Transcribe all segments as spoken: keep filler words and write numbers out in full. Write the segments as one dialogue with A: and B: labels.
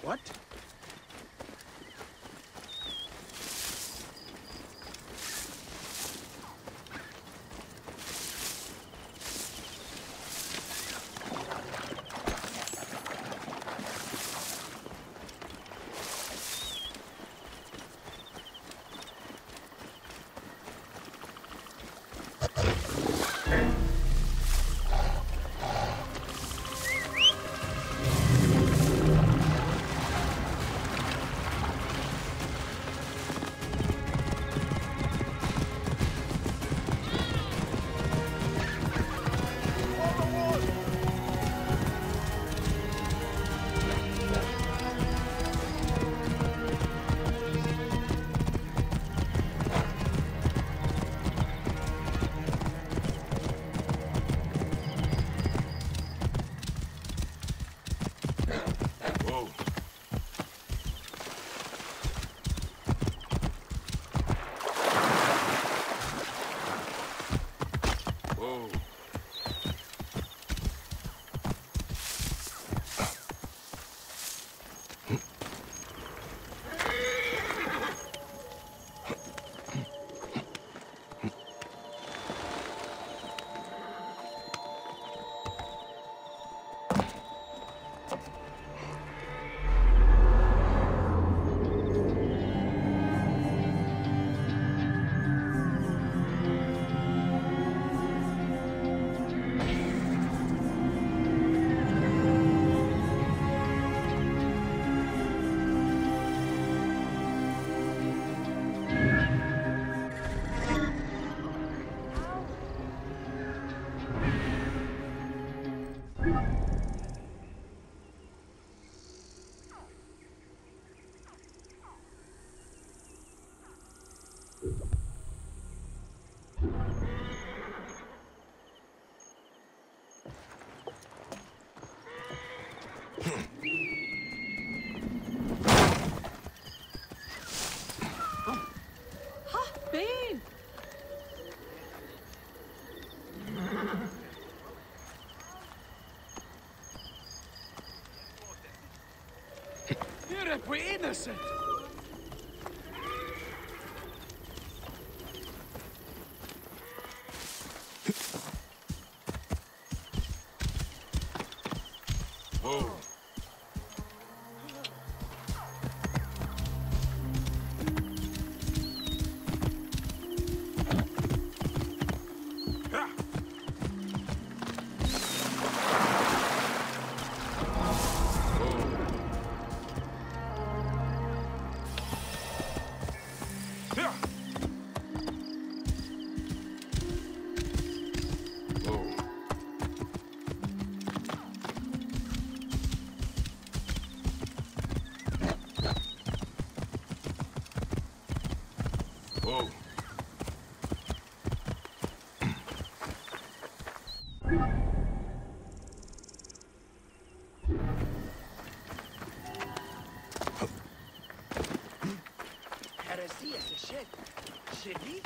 A: What?
B: Bane!
A: You're a innocent! Whoa. Whoa.
C: Heresy is a shit. Shitty?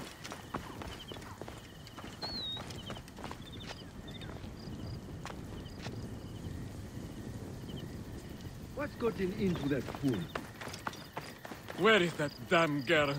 D: What's gotten into that pool?
A: Where is that damn girl?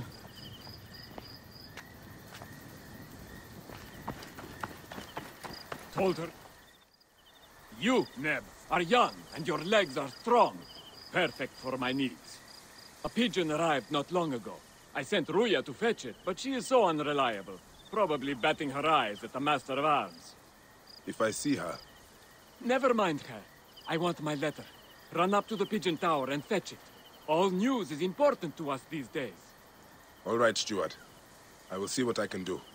A: Told her. You, Neb, are young and your legs are strong. Perfect for my needs. A pigeon arrived not long ago. I sent Ruya to fetch it, but she is so unreliable. Probably batting her eyes at the Master of Arms.
E: If I see her...
A: Never mind her. I want my letter. Run up to the pigeon tower and fetch it. All news is important to us these days.
E: All right, Stuart. I will see what I can do.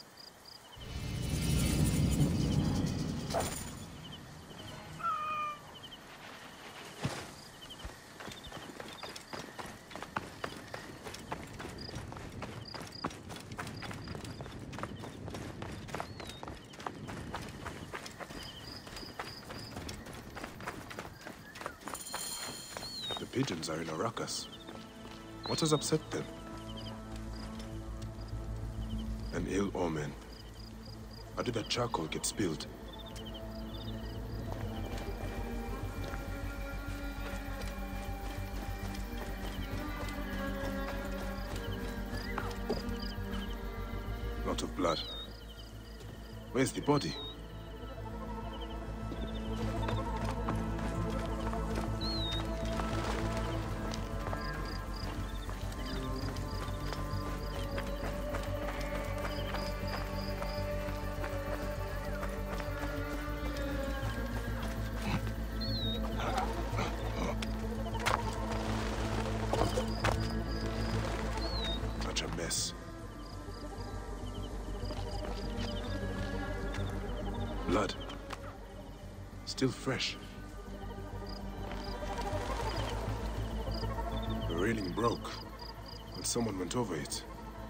E: The pigeons are in a ruckus. What has upset them? An ill omen. How did that charcoal get spilled? Where's the body? Such a mess. Blood. Still fresh. The railing broke when someone went over it.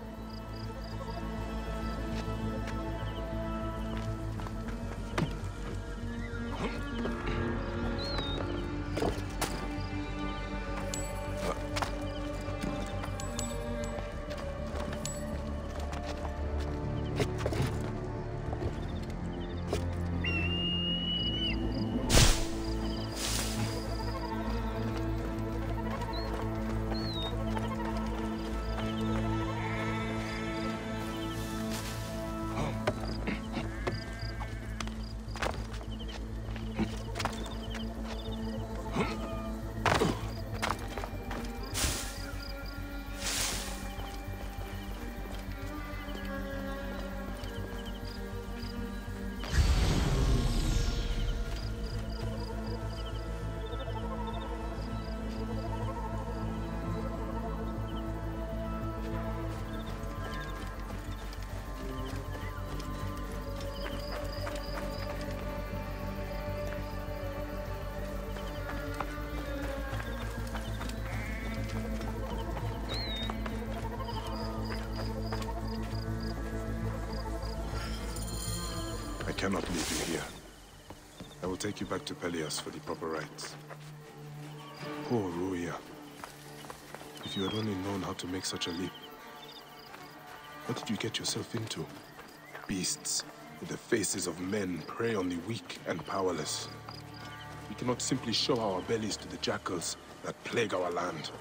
E: I cannot leave you here. I will take you back to Pelias for the proper rites. Poor Ruya. If you had only known how to make such a leap. What did you get yourself into? Beasts with the faces of men prey on the weak and powerless. We cannot simply show our bellies to the jackals that plague our land.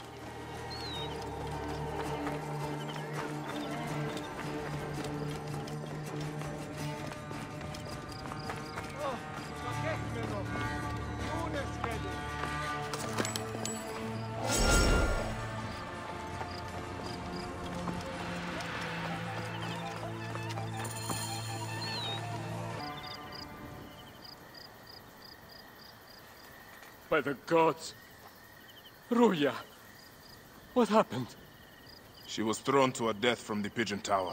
A: By the gods! Ruya! What happened?
E: She was thrown to her death from the Pigeon Tower.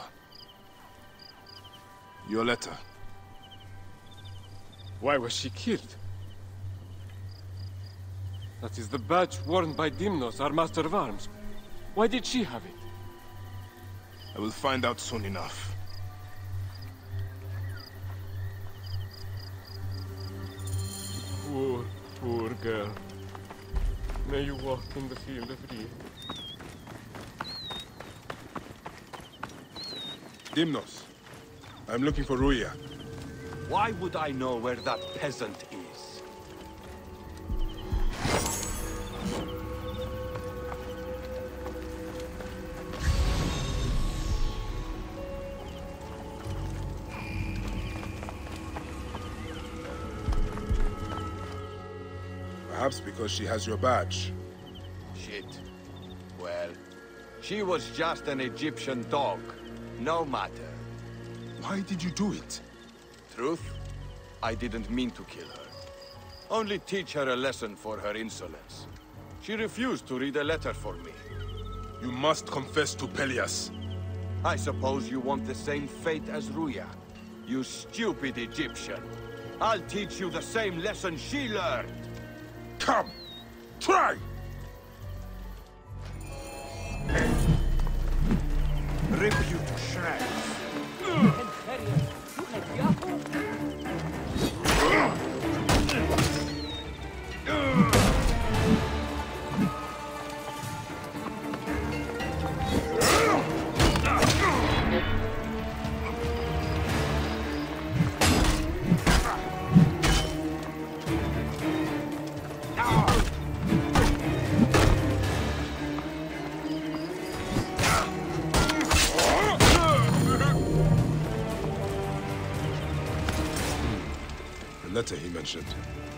E: Your letter.
A: Why was she killed? That is the badge worn by Dimnos, our master of arms. Why did she have it?
E: I will find out soon enough.
A: Poor, poor girl. May you walk in the field of Rie.
E: Dimnos, I'm looking for Ruya.
B: Why would I know where that peasant is?
E: Perhaps because she has your badge.
B: Shit. Well, she was just an Egyptian dog. No matter.
E: Why did you do it?
B: Truth? I didn't mean to kill her. Only teach her a lesson for her insolence. She refused to read a letter for me.
E: You must confess to Pelias.
B: I suppose you want the same fate as Ruya. You stupid Egyptian. I'll teach you the same lesson she learned.
E: Come! Try!
B: Rip you to shreds.
E: letter he mentioned.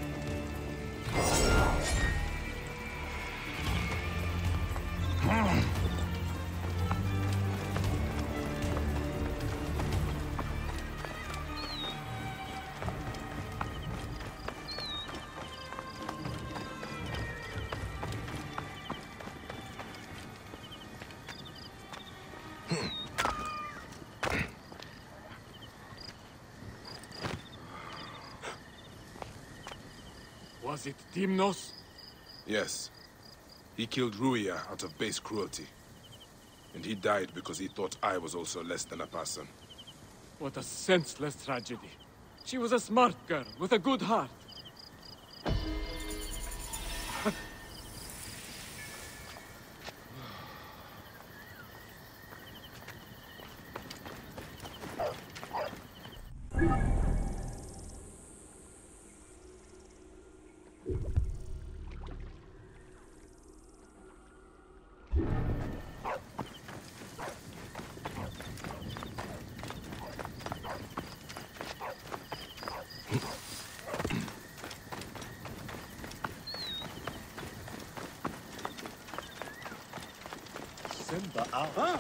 A: Was it Dimnos?
E: Yes. He killed Ruia out of base cruelty. And he died because he thought I was also less than a person.
A: What a senseless tragedy. She was a smart girl with a good heart.
C: Simba out.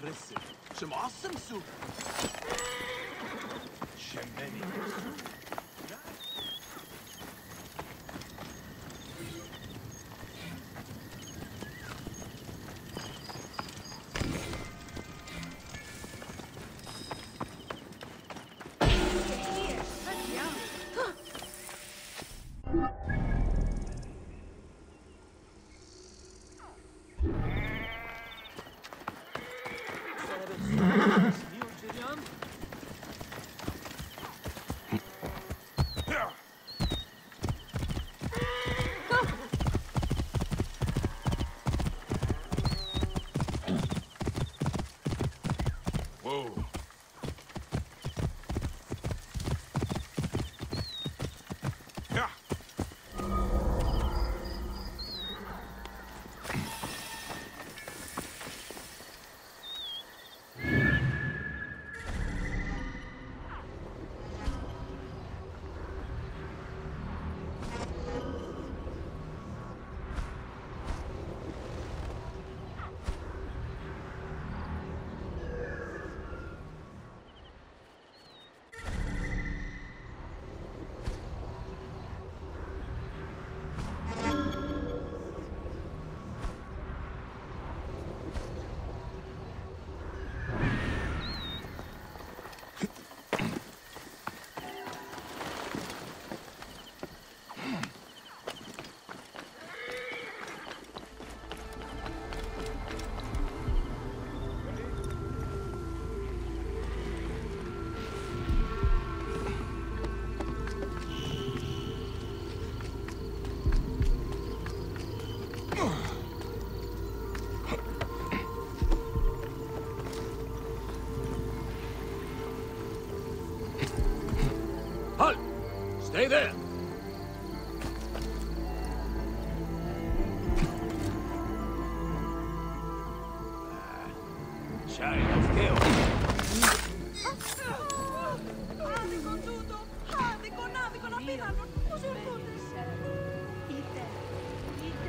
C: impressive. Some awesome soup. Shemeni.
A: Stay there!
C: Shine of Gale.
F: Άδικο τούτο! Άδικο, άδικο, απίθανο! Πώς ερχόντες! Είτε, είτε...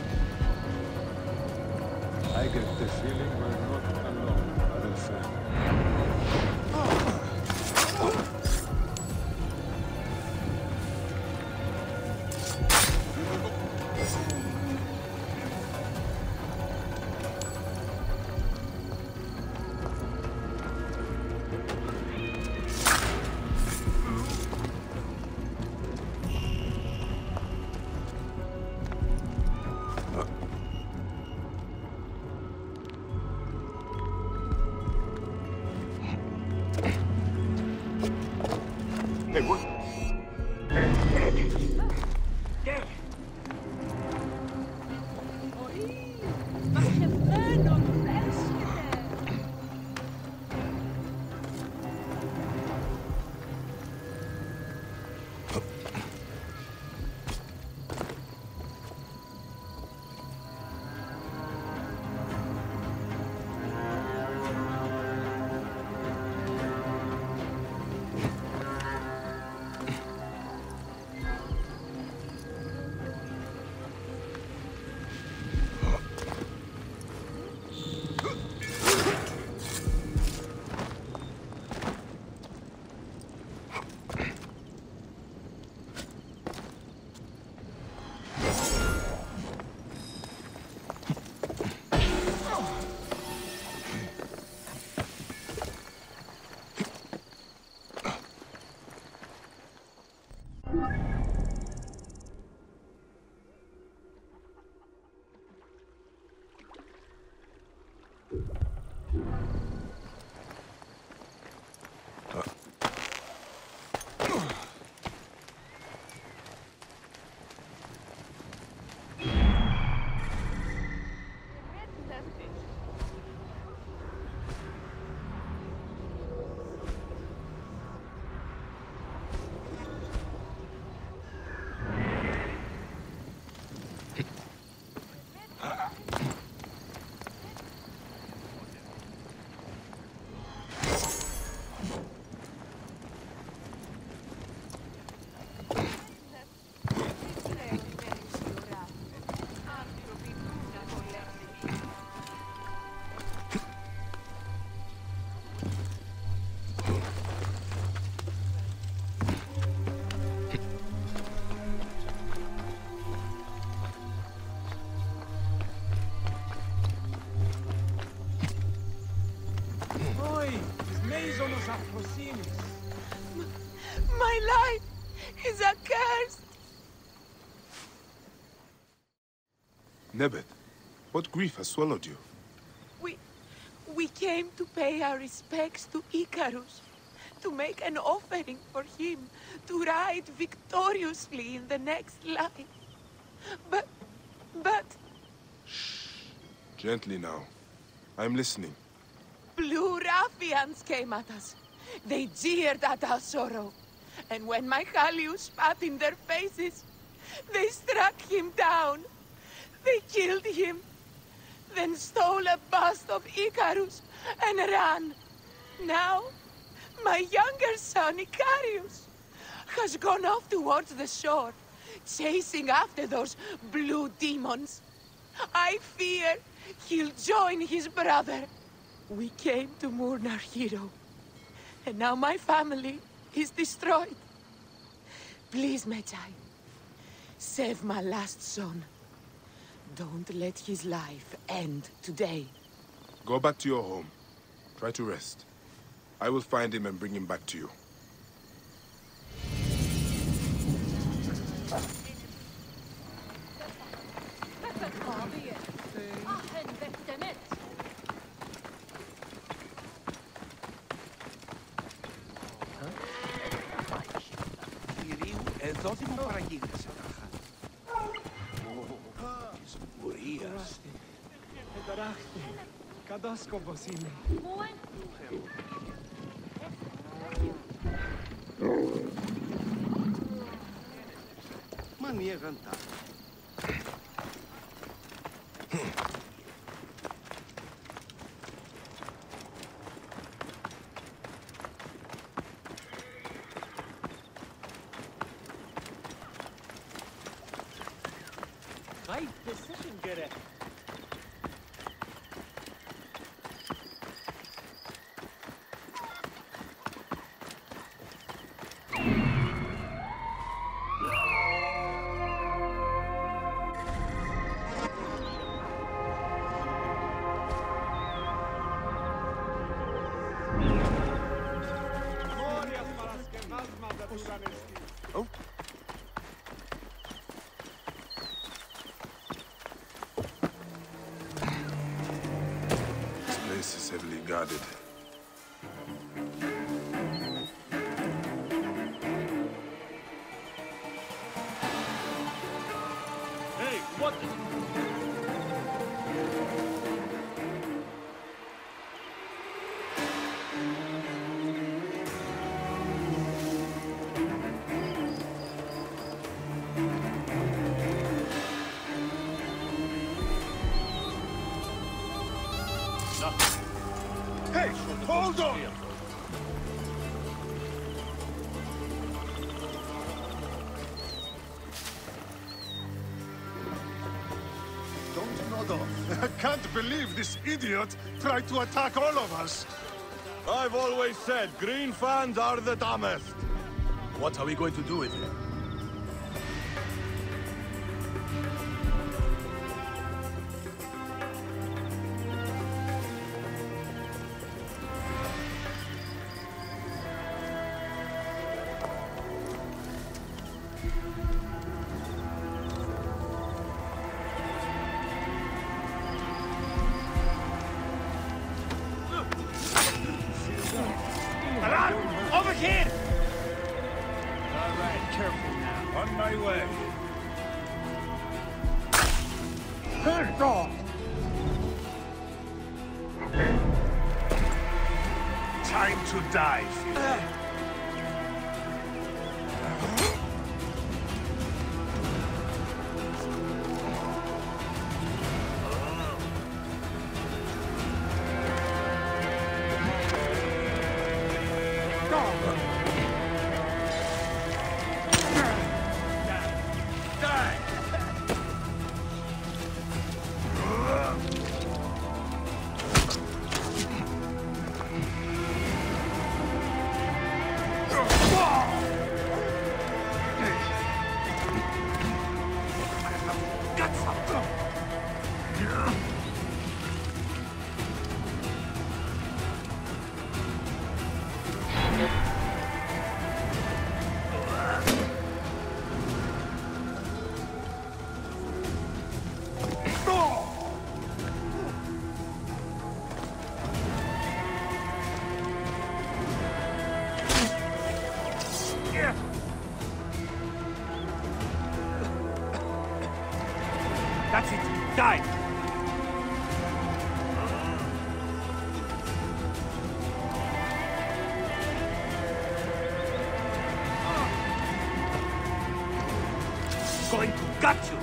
G: I get the feeling we're not alone, other friend.
F: My life is accursed.
E: Nebet, what grief has swallowed you?
F: We... we came to pay our respects to Icarus, to make an offering for him, to ride victoriously in the next life. But... but...
E: Gently now. I'm listening.
F: Blue ruffians came at us. They jeered at our sorrow. And when Michalius spat in their faces, they struck him down. They killed him, then stole a bust of Icarus and ran. Now, my younger son, Icarius, has gone off towards the shore, chasing after those blue demons. I fear he'll join his brother. We came to mourn our hero, and now my family is destroyed. Please, Medjay, save my last son. Don't let his life end today.
E: Go back to your home. Try to rest. I will find him and bring him back to you.
C: Δώσε μου παραγγείλες τάχα. Της μουρίας.
A: Ενταράχτη. Κατάσκοπος είναι.
C: Μανία γαντά.
A: Right decision, Gere.
C: Oh.
E: This place is heavily guarded.
A: Hey, what the...
C: Hey, hold on!
H: Don't nod off. I can't believe this idiot tried to attack all of us.
B: I've always said green fans are the dumbest.
C: What are we going to do with him?
H: Alarm! Over here!
C: All right, careful now.
H: On my way.
C: Turn off!
H: Time to die, Phil.
C: got you!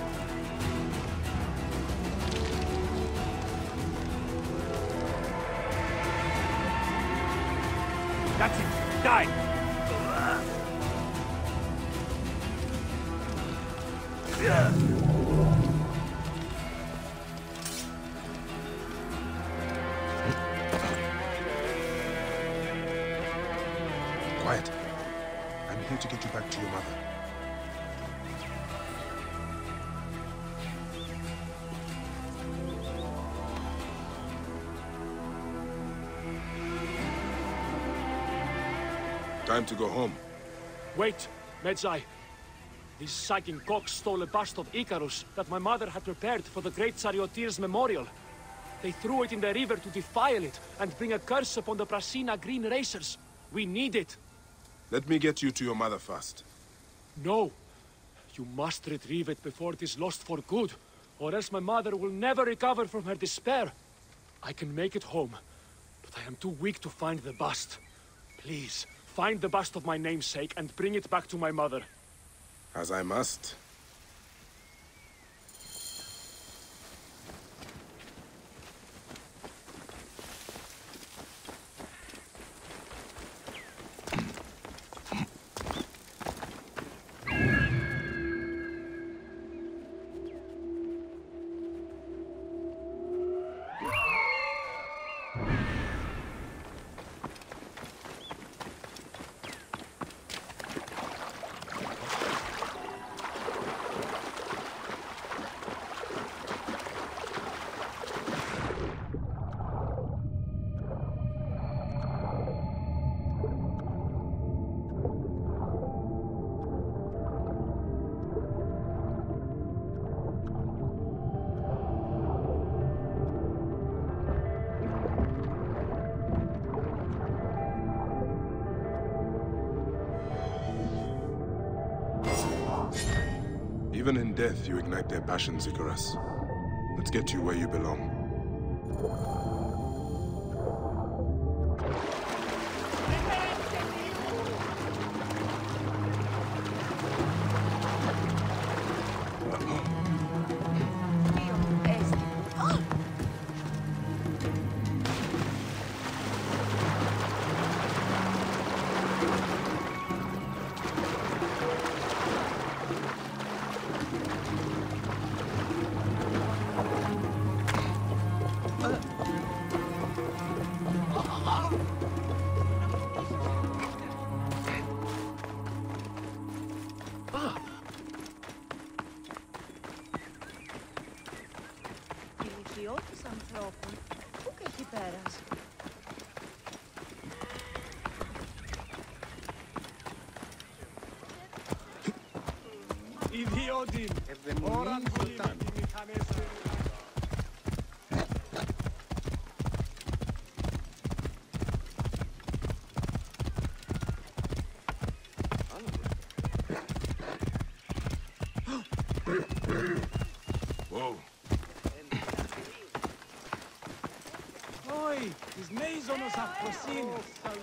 C: That's it! Die!
E: Quiet. I'm here to get you back to your mother. Time to go home.
I: Wait, Medjay. These sagging cocks stole a bust of Icarus that my mother had prepared for the great Charioteer's memorial. They threw it in the river to defile it and bring a curse upon the Prasina Green Racers. We need it.
E: Let me get you to your mother first.
I: No. You must retrieve it before it is lost for good, or else my mother will never recover from her despair. I can make it home, but I am too weak to find the bust. Please, find the bust of my namesake and bring it back to my mother.
E: As I must. Even in death, you ignite their passions, Icarus. Let's get you where you belong.
J: Ηλικιώτης ανθρώπων, πού και εκεί πέρας.
C: Ιδιότην! Ώραν πολύ με τη μηχανές σου.
E: Whoa.
C: Oi, τις μέιζονος αφροσύνης.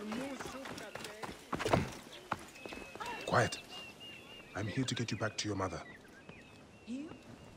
E: Quiet. I'm here to get you back to your mother.
J: You?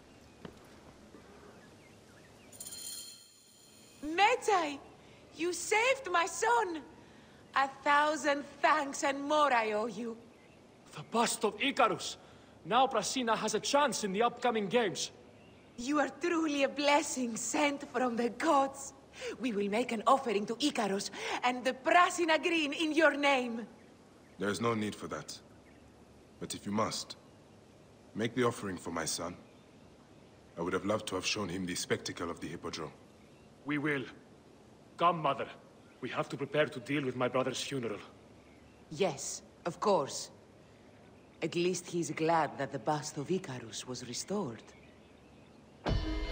F: Medjay, you saved my son. A thousand thanks and more I owe you.
I: The bust of Icarus! Now Prasina has a chance in the upcoming games.
F: You are truly a blessing sent from the gods. We will make an offering to Icarus and the Prasina Green in your name.
E: There is no need for that. But if you must, make the offering for my son. I would have loved to have shown him the spectacle of the Hippodrome.
I: We will. Come, Mother. We have to prepare to deal with my brother's funeral.
F: Yes, of course. At least he's glad that the bust of Icarus was restored.